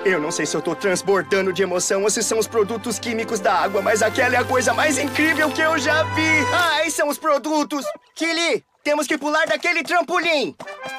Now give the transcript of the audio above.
Eu não sei se eu tô transbordando de emoção ou se são os produtos químicos da água, mas aquela é a coisa mais incrível que eu já vi. Ai, são os produtos. Kili, temos que pular daquele trampolim.